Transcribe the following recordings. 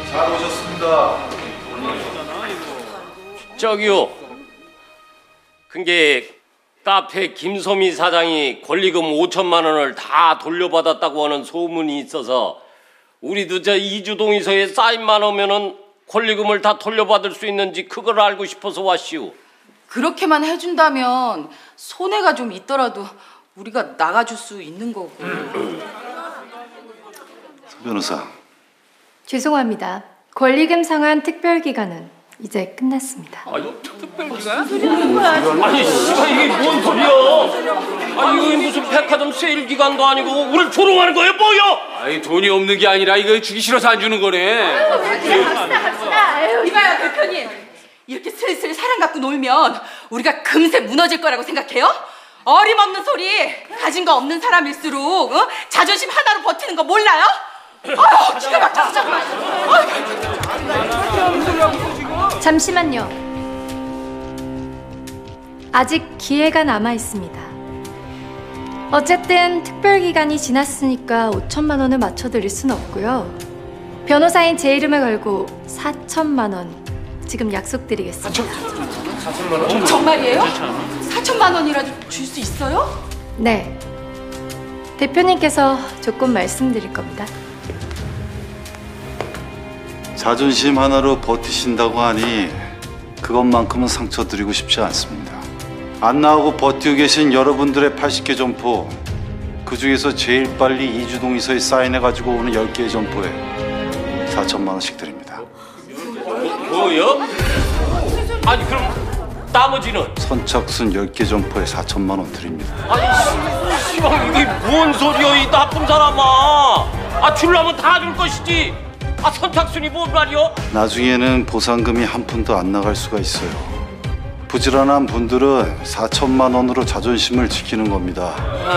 잘 오셨습니다. 저기요. 그게 카페 김소미 사장이 권리금 5천만 원을 다 돌려받았다고 하는 소문이 있어서 우리도 저 이주동의서에 사인만 오면은 권리금을 다 돌려받을 수 있는지 그걸 알고 싶어서 왔시오. 그렇게만 해준다면 손해가 좀 있더라도 우리가 나가줄 수 있는 거고. 서 변호사. 죄송합니다. 권리금 상환 특별기간은 이제 끝났습니다. 아니 특별기간? 아니 씨발 이게 뭔 소리야? 아니 이거 무슨 백화점 세일 기간도 아니고 우리를 조롱하는 거예요 뭐요? 아니 돈이 없는 게 아니라 이거 주기 싫어서 안 주는 거네. 갑시다. 이봐요 대표님. 이렇게 슬슬 사람 갖고 놀면 우리가 금세 무너질 거라고 생각해요? 어림없는 소리. 가진 거 없는 사람일수록 자존심 하나로 버티는 거 몰라요? 아유 기가 막혀. 잠시만요. 아직 기회가 남아 있습니다. 어쨌든 특별기간이 지났으니까 5천만 원을 맞춰드릴 순 없고요. 변호사인 제 이름을 걸고 4천만 원 지금 약속드리겠습니다. 4천만 원? 정말이에요? 4천만 원이라도 줄 수 있어요? 네. 대표님께서 조건 말씀드릴 겁니다. 자존심 하나로 버티신다고 하니 그것만큼은 상처 드리고 싶지 않습니다. 안 나오고 버티고 계신 여러분들의 80개 점포, 그 중에서 제일 빨리 이주동의서에 사인해가지고 오는 10개의 점포에 4천만 원씩 드립니다. 뭐요? 아니 그럼 나머지는? 선착순 10개 점포에 4천만 원 드립니다. 아니 씨발 이게 뭔 소리야 이 나쁜 사람아. 아 줄라면 다 줄 것이지. 아 선착순이 뭔 말이요? 나중에는 보상금이 한 푼도 안 나갈 수가 있어요. 부지런한 분들은 4천만 원으로 자존심을 지키는 겁니다.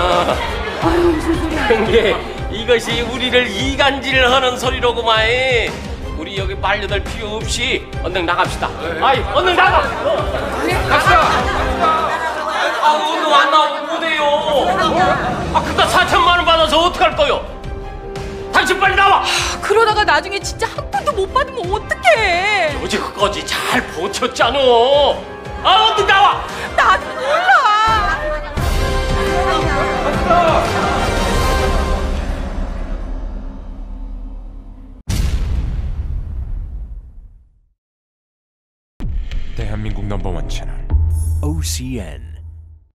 근데 이것이 우리를 이간질하는 소리로구만. 우리 여기 말려들 필요 없이 얼른 나갑시다. 아이 얼른 나가. 갑시다. 아 얼른 안 나오면 못해요. 아 그니까 4천만 원 받아서 어떡할 거요? 당신 빨리 나와. 그러다가 나중에 진짜 한 푼도 못 받으면 어떡해. 여지까지 잘 버텼잖아. 아 얼른 나와. 나도 몰라. 대한민국 넘버원 채널 OCN